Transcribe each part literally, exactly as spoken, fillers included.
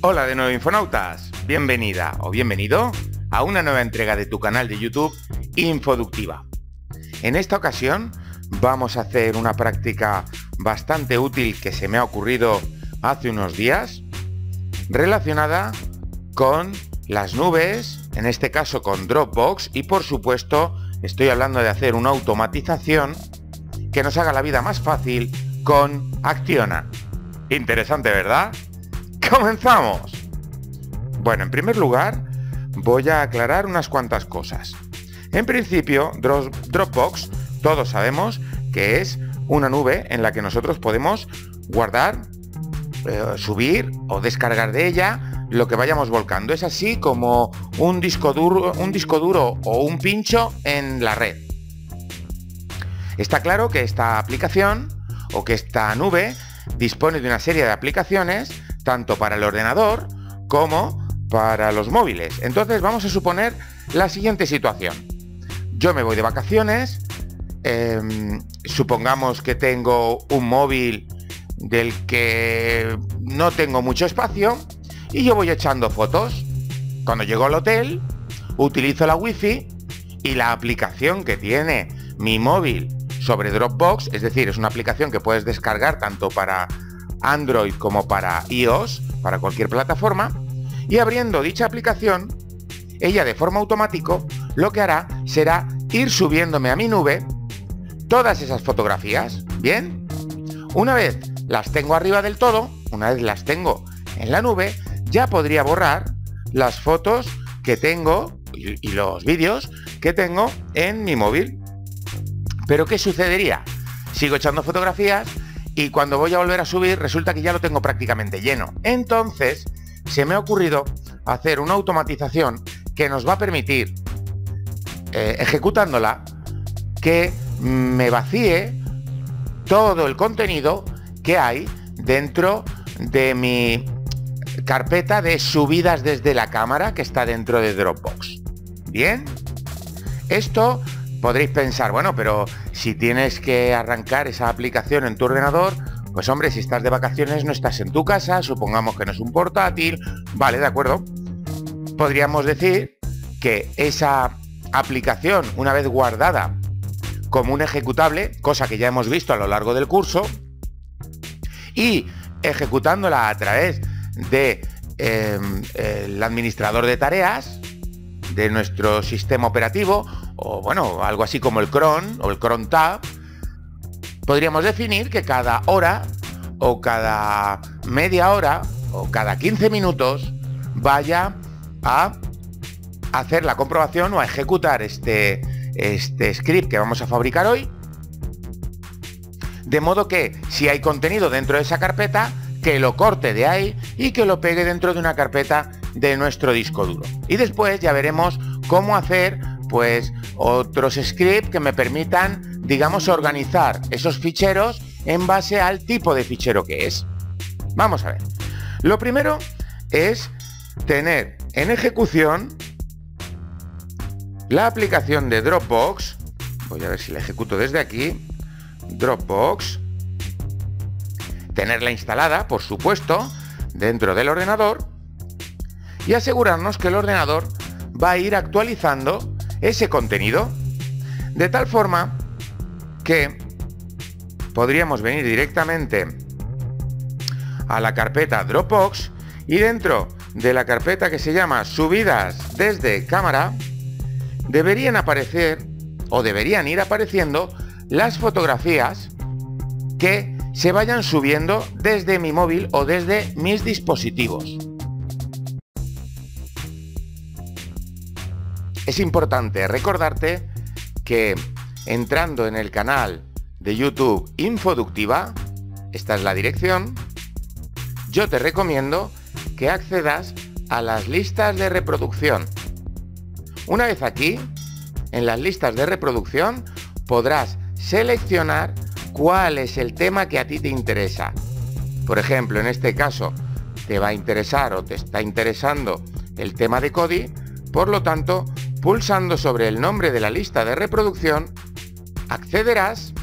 Hola de nuevo, Infonautas, bienvenida o bienvenido a una nueva entrega de tu canal de YouTube Infoductiva. En esta ocasión vamos a hacer una práctica bastante útil que se me ha ocurrido hace unos días, relacionada con las nubes, en este caso con Dropbox, y por supuesto estoy hablando de hacer una automatización que nos haga la vida más fácil con Acciona. Interesante, ¿verdad? ¡Comenzamos! Bueno, en primer lugar voy a aclarar unas cuantas cosas. En principio, Dropbox, todos sabemos que es una nube en la que nosotros podemos guardar, eh, subir o descargar de ella lo que vayamos volcando. Es así como un disco duro, un disco duro o un pincho en la red. Está claro que esta aplicación o que esta nube dispone de una serie de aplicaciones tanto para el ordenador como para los móviles. Entonces vamos a suponer la siguiente situación. Yo me voy de vacaciones, eh, supongamos que tengo un móvil del que no tengo mucho espacio y yo voy echando fotos. Cuando llego al hotel, utilizo la wifi y la aplicación que tiene mi móvil sobre Dropbox, es decir, es una aplicación que puedes descargar tanto para Android como para iOS, para cualquier plataforma, y abriendo dicha aplicación, ella de forma automática lo que hará será ir subiéndome a mi nube todas esas fotografías. Bien, una vez las tengo arriba del todo, una vez las tengo en la nube, ya podría borrar las fotos que tengo y, y los vídeos que tengo en mi móvil. Pero ¿qué sucedería? Sigo echando fotografías y cuando voy a volver a subir resulta que ya lo tengo prácticamente lleno. Entonces se me ha ocurrido hacer una automatización que nos va a permitir, eh, ejecutándola, que me vacíe todo el contenido que hay dentro de mi carpeta de subidas desde la cámara que está dentro de Dropbox. Bien, esto podréis pensar, bueno, pero si tienes que arrancar esa aplicación en tu ordenador, pues hombre, si estás de vacaciones no estás en tu casa, supongamos que no es un portátil, vale, de acuerdo. Podríamos decir que esa aplicación, una vez guardada como un ejecutable, cosa que ya hemos visto a lo largo del curso, y ejecutándola a través de eh, el administrador de tareas de nuestro sistema operativo, o bueno, algo así como el cron o el cron tab, podríamos definir que cada hora o cada media hora o cada quince minutos vaya a hacer la comprobación o a ejecutar este, este script que vamos a fabricar hoy, de modo que si hay contenido dentro de esa carpeta, que lo corte de ahí y que lo pegue dentro de una carpeta de nuestro disco duro. Y después ya veremos cómo hacer pues otros scripts que me permitan, digamos, organizar esos ficheros en base al tipo de fichero que es. Vamos a ver. Lo primero es tener en ejecución la aplicación de Dropbox. Voy a ver si la ejecuto desde aquí. Dropbox. Tenerla instalada, por supuesto, dentro del ordenador y asegurarnos que el ordenador va a ir actualizando ese contenido de tal forma que podríamos venir directamente a la carpeta Dropbox y dentro de la carpeta que se llama subidas desde cámara deberían aparecer o deberían ir apareciendo las fotografías que se vayan subiendo desde mi móvil o desde mis dispositivos. Es importante recordarte que entrando en el canal de YouTube Infoductiva, esta es la dirección, yo te recomiendo que accedas a las listas de reproducción. Una vez aquí, en las listas de reproducción, podrás seleccionar cuál es el tema que a ti te interesa. Por ejemplo, en este caso, te va a interesar o te está interesando el tema de Kodi, por lo tanto, pulsando sobre el nombre de la lista de reproducción, accederás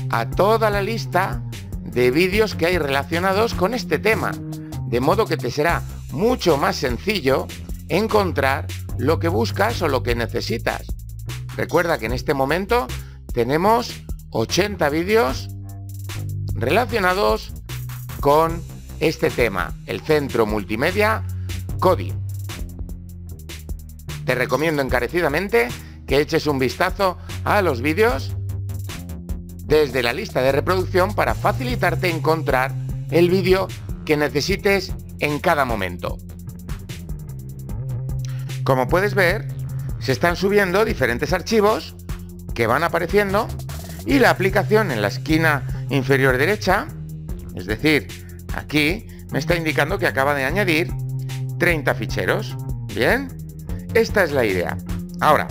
a toda la lista de vídeos que hay relacionados con este tema, de modo que te será mucho más sencillo encontrar lo que buscas o lo que necesitas. Recuerda que en este momento tenemos ochenta vídeos relacionados con este tema, el Centro Multimedia Kodi. Te recomiendo encarecidamente que eches un vistazo a los vídeos desde la lista de reproducción para facilitarte encontrar el vídeo que necesites en cada momento. Como puedes ver, se están subiendo diferentes archivos que van apareciendo y la aplicación en la esquina inferior derecha, es decir, aquí, me está indicando que acaba de añadir treinta ficheros. Bien, esta es la idea. Ahora,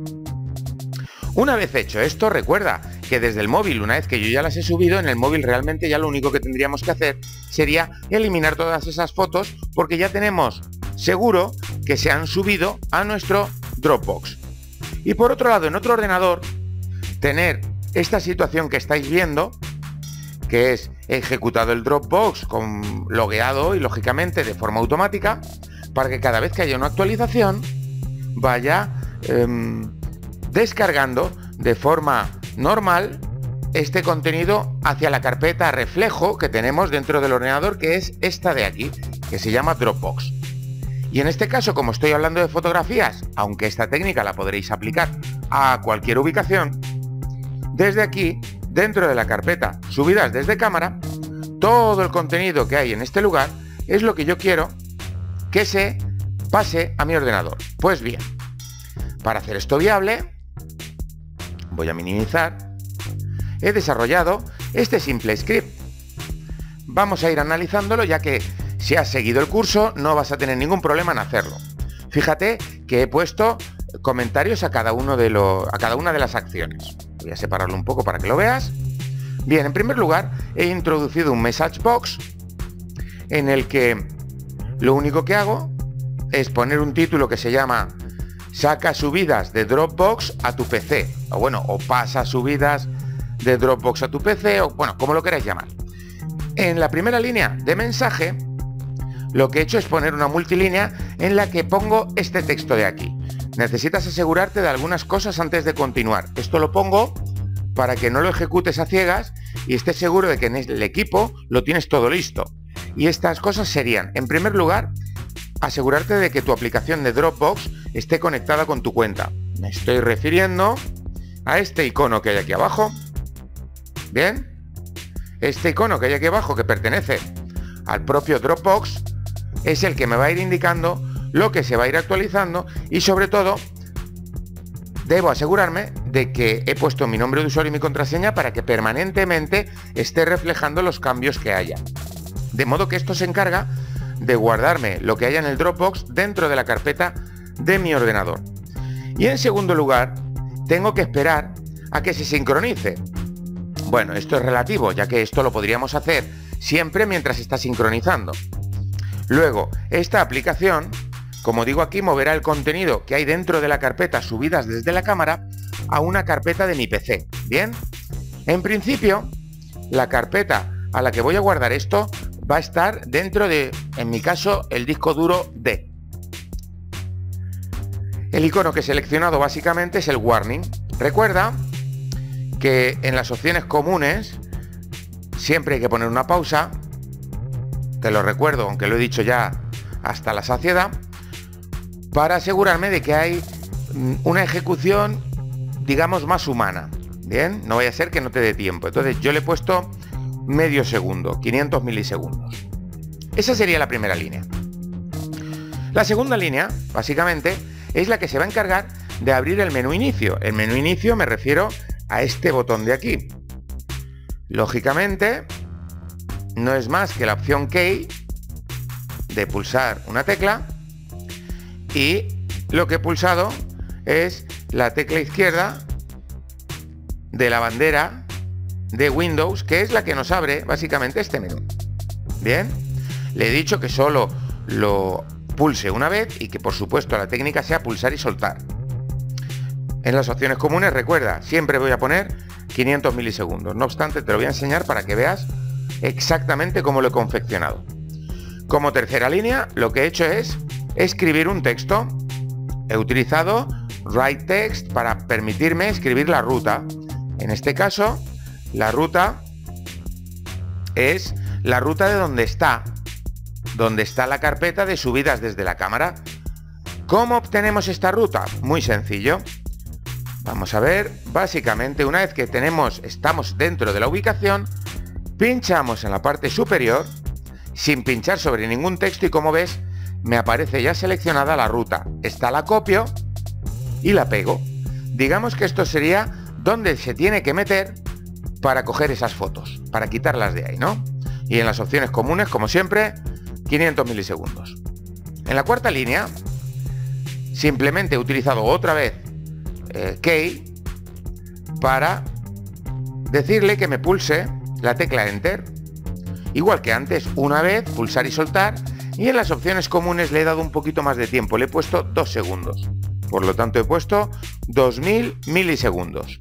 una vez hecho esto, recuerda que desde el móvil, una vez que yo ya las he subido, en el móvil realmente ya lo único que tendríamos que hacer sería eliminar todas esas fotos, porque ya tenemos seguro que se han subido a nuestro Dropbox. Y por otro lado, en otro ordenador, tener esta situación que estáis viendo, que es ejecutado el Dropbox con logueado y lógicamente de forma automática, para que cada vez que haya una actualización vaya eh, descargando de forma normal este contenido hacia la carpeta reflejo que tenemos dentro del ordenador, que es esta de aquí, que se llama Dropbox. Y en este caso, como estoy hablando de fotografías, aunque esta técnica la podréis aplicar a cualquier ubicación, desde aquí, dentro de la carpeta subidas desde cámara, todo el contenido que hay en este lugar es lo que yo quiero que se pase a mi ordenador. Pues bien, para hacer esto viable, voy a minimizar, he desarrollado este simple script. Vamos a ir analizándolo, ya que si has seguido el curso no vas a tener ningún problema en hacerlo. Fíjate que he puesto comentarios a cada, uno de lo, a cada una de las acciones. Voy a separarlo un poco para que lo veas. Bien, en primer lugar, he introducido un message box en el que lo único que hago es poner un título que se llama "Saca subidas de Dropbox a tu P C", o bueno, o "Pasa subidas de Dropbox a tu P C", o bueno, como lo queráis llamar. En la primera línea de mensaje, lo que he hecho es poner una multilínea en la que pongo este texto de aquí. Necesitas asegurarte de algunas cosas antes de continuar. Esto lo pongo para que no lo ejecutes a ciegas y estés seguro de que en el equipo lo tienes todo listo. Y estas cosas serían, en primer lugar, asegurarte de que tu aplicación de Dropbox esté conectada con tu cuenta. Me estoy refiriendo a este icono que hay aquí abajo. Bien, este icono que hay aquí abajo, que pertenece al propio Dropbox, es el que me va a ir indicando lo que se va a ir actualizando, y sobre todo debo asegurarme de que he puesto mi nombre de usuario y mi contraseña para que permanentemente esté reflejando los cambios que haya. De modo que esto se encarga de guardarme lo que haya en el Dropbox dentro de la carpeta de mi ordenador. Y en segundo lugar, tengo que esperar a que se sincronice. Bueno, esto es relativo, ya que esto lo podríamos hacer siempre mientras está sincronizando. Luego, esta aplicación, como digo aquí, moverá el contenido que hay dentro de la carpeta subidas desde la cámara a una carpeta de mi P C. Bien, en principio, la carpeta a la que voy a guardar esto va a estar dentro de, en mi caso, el disco duro D. El icono que he seleccionado básicamente es el warning. Recuerda que en las opciones comunes siempre hay que poner una pausa. Te lo recuerdo, aunque lo he dicho ya hasta la saciedad, para asegurarme de que hay una ejecución, digamos, más humana. Bien, no vaya a ser que no te dé tiempo. Entonces yo le he puesto medio segundo, quinientos milisegundos. Esa sería la primera línea. La segunda línea, básicamente, es la que se va a encargar de abrir el menú inicio. El menú inicio me refiero a este botón de aquí. Lógicamente, no es más que la opción key de pulsar una tecla, y lo que he pulsado es la tecla izquierda de la bandera de Windows, que es la que nos abre básicamente este menú. Bien, le he dicho que solo lo pulse una vez y que por supuesto la técnica sea pulsar y soltar. En las opciones comunes, recuerda, siempre voy a poner quinientos milisegundos. No obstante, te lo voy a enseñar para que veas exactamente cómo lo he confeccionado. Como tercera línea, lo que he hecho es escribir un texto. He utilizado Write Text para permitirme escribir la ruta. En este caso, la ruta es la ruta de donde está, donde está la carpeta de subidas desde la cámara. ¿Cómo obtenemos esta ruta? Muy sencillo. Vamos a ver, básicamente una vez que tenemos, estamos dentro de la ubicación, pinchamos en la parte superior, sin pinchar sobre ningún texto y como ves, me aparece ya seleccionada la ruta. Esta la copio y la pego. Digamos que esto sería donde se tiene que meter para coger esas fotos, para quitarlas de ahí, ¿no? Y en las opciones comunes, como siempre, quinientos milisegundos. En la cuarta línea, simplemente he utilizado otra vez eh, Key para decirle que me pulse la tecla Enter. Igual que antes, una vez, pulsar y soltar, y en las opciones comunes le he dado un poquito más de tiempo, le he puesto dos segundos. Por lo tanto, he puesto dos mil milisegundos.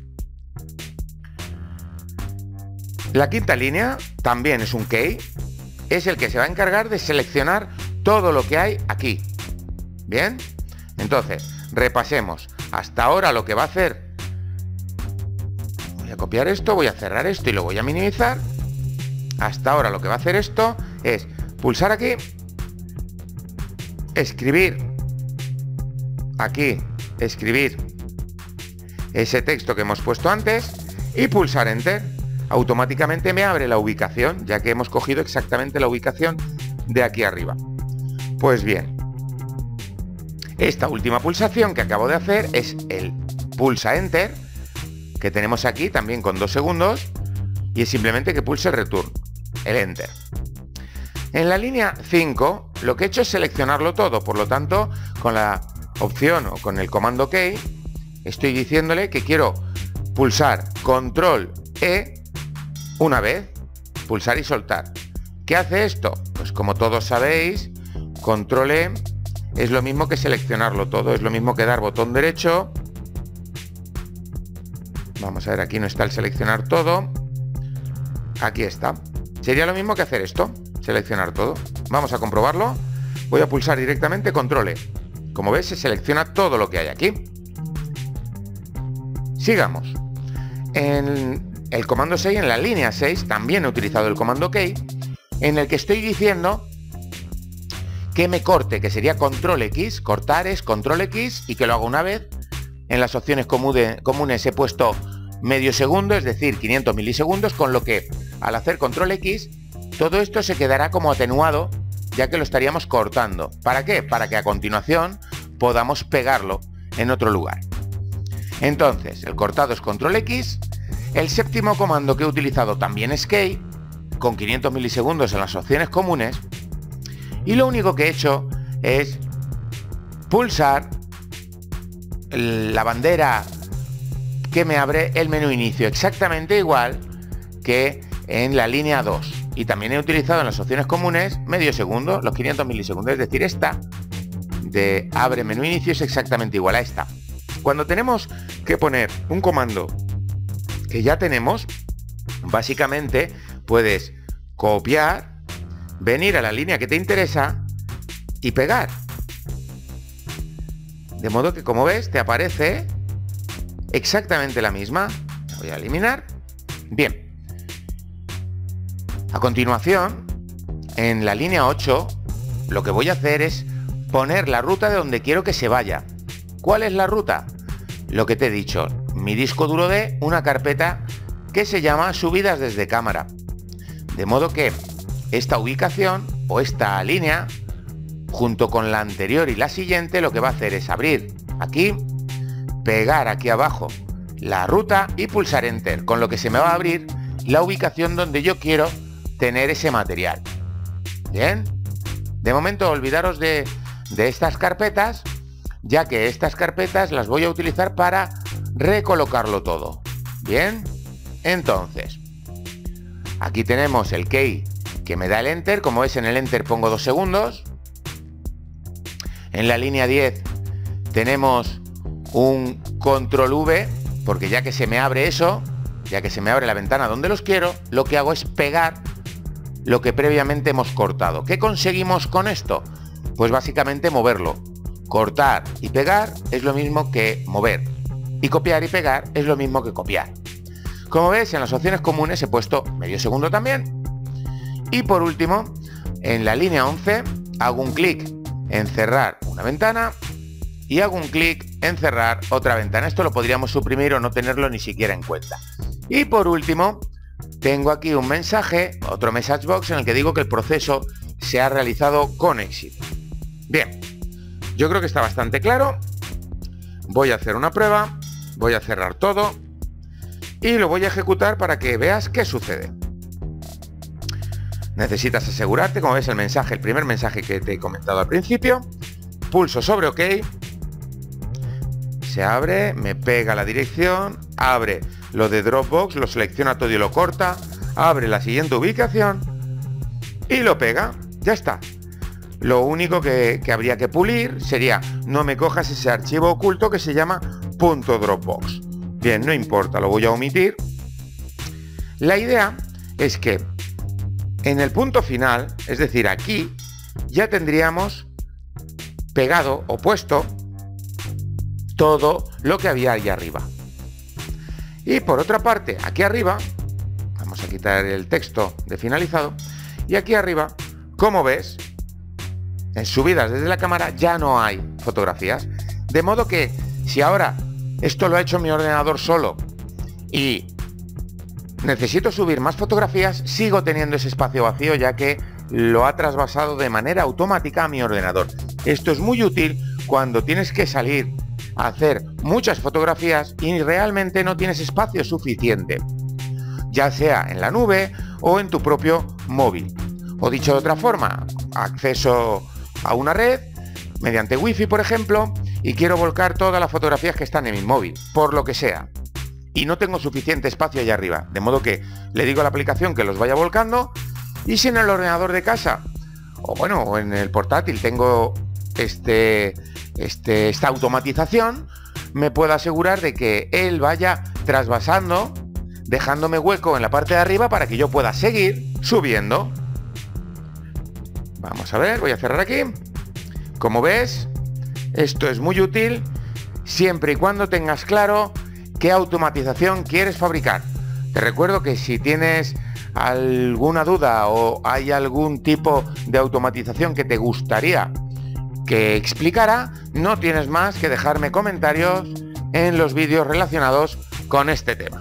La quinta línea también es un Key, es el que se va a encargar de seleccionar todo lo que hay aquí. Bien, entonces, repasemos. Hasta ahora lo que va a hacer, voy a copiar esto, voy a cerrar esto y lo voy a minimizar. Hasta ahora lo que va a hacer esto es pulsar aquí, escribir, aquí, escribir ese texto que hemos puesto antes y pulsar Enter. Automáticamente me abre la ubicación, ya que hemos cogido exactamente la ubicación de aquí arriba. Pues bien, esta última pulsación que acabo de hacer es el pulsa Enter, que tenemos aquí también con dos segundos, y es simplemente que pulse el return, el Enter. En la línea cinco, lo que he hecho es seleccionarlo todo, por lo tanto, con la opción o con el comando Key, estoy diciéndole que quiero pulsar control E una vez, pulsar y soltar. ¿Qué hace esto? Pues como todos sabéis, control E es lo mismo que seleccionarlo todo, es lo mismo que dar botón derecho. Vamos a ver, aquí no está el seleccionar todo. Aquí está. Sería lo mismo que hacer esto, seleccionar todo. Vamos a comprobarlo. Voy a pulsar directamente control E. Como ves, se selecciona todo lo que hay aquí. Sigamos. En el comando seis, en la línea seis, también he utilizado el comando Key, en el que estoy diciendo que me corte, que sería control X, cortar es control X y que lo haga una vez. En las opciones comunes he puesto medio segundo, es decir, quinientos milisegundos, con lo que al hacer control X, todo esto se quedará como atenuado, ya que lo estaríamos cortando. ¿Para qué? Para que a continuación podamos pegarlo en otro lugar. Entonces, el cortado es control X. El séptimo comando que he utilizado también es Key, con quinientos milisegundos en las opciones comunes. Y lo único que he hecho es pulsar la bandera que me abre el menú inicio, exactamente igual que en la línea dos. Y también he utilizado en las opciones comunes medio segundo, los quinientos milisegundos, es decir, esta de abre menú inicio es exactamente igual a esta. Cuando tenemos que poner un comando que ya tenemos, básicamente puedes copiar, venir a la línea que te interesa y pegar. De modo que, como ves, te aparece exactamente la misma. La voy a eliminar. Bien. A continuación, en la línea ocho, lo que voy a hacer es poner la ruta de donde quiero que se vaya. ¿Cuál es la ruta? Lo que te he dicho, mi disco duro de una carpeta que se llama subidas desde cámara. De modo que esta ubicación o esta línea, junto con la anterior y la siguiente, lo que va a hacer es abrir aquí, pegar aquí abajo la ruta y pulsar Enter, con lo que se me va a abrir la ubicación donde yo quiero tener ese material. Bien, de momento olvidaros de, de estas carpetas, ya que estas carpetas las voy a utilizar para recolocarlo todo. Bien, entonces aquí tenemos el Key que me da el Enter. Como ves, en el Enter pongo dos segundos. En la línea diez tenemos un control V, porque ya que se me abre eso, ya que se me abre la ventana donde los quiero, lo que hago es pegar lo que previamente hemos cortado. ¿Qué conseguimos con esto? Pues básicamente moverlo. Cortar y pegar es lo mismo que mover. Y copiar y pegar es lo mismo que copiar. Como ves, en las opciones comunes he puesto medio segundo también. Y por último, en la línea once, hago un clic en cerrar una ventana y hago un clic en cerrar otra ventana. Esto lo podríamos suprimir o no tenerlo ni siquiera en cuenta. Y por último, tengo aquí un mensaje, otro message box, en el que digo que el proceso se ha realizado con éxito. Bien, yo creo que está bastante claro. Voy a hacer una prueba, voy a cerrar todo y lo voy a ejecutar para que veas qué sucede. Necesitas asegurarte, como ves el mensaje, el primer mensaje que te he comentado al principio. Pulso sobre OK. Se abre, me pega la dirección, abre lo de Dropbox, lo selecciona todo y lo corta, abre la siguiente ubicación y lo pega. Ya está. Lo único que, que habría que pulir sería no me cojas ese archivo oculto que se llama .dropbox. Bien, no importa, lo voy a omitir. La idea es que en el punto final, es decir, aquí, ya tendríamos pegado o puesto todo lo que había ahí arriba. Y por otra parte, aquí arriba, vamos a quitar el texto de finalizado, y aquí arriba, como ves, en subidas desde la cámara ya no hay fotografías. De modo que si ahora esto lo ha hecho mi ordenador solo y necesito subir más fotografías, sigo teniendo ese espacio vacío ya que lo ha trasvasado de manera automática a mi ordenador. Esto es muy útil cuando tienes que salir a hacer muchas fotografías y realmente no tienes espacio suficiente, ya sea en la nube o en tu propio móvil. O dicho de otra forma, acceso a una red mediante wifi, por ejemplo, y quiero volcar todas las fotografías que están en mi móvil, por lo que sea, y no tengo suficiente espacio allá arriba, de modo que le digo a la aplicación que los vaya volcando, y si en el ordenador de casa o bueno, o en el portátil tengo este, este, esta automatización, me puedo asegurar de que él vaya trasvasando, dejándome hueco en la parte de arriba para que yo pueda seguir subiendo. Vamos a ver, voy a cerrar aquí. Como ves, esto es muy útil siempre y cuando tengas claro qué automatización quieres fabricar. Te recuerdo que si tienes alguna duda o hay algún tipo de automatización que te gustaría que explicara, no tienes más que dejarme comentarios en los vídeos relacionados con este tema.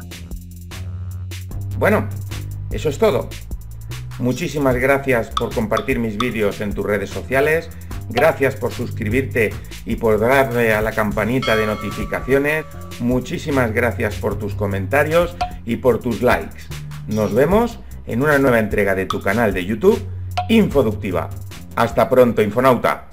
Bueno, eso es todo. Muchísimas gracias por compartir mis vídeos en tus redes sociales, gracias por suscribirte y por darle a la campanita de notificaciones, muchísimas gracias por tus comentarios y por tus likes. Nos vemos en una nueva entrega de tu canal de YouTube, Infoductiva. Hasta pronto, Infonauta.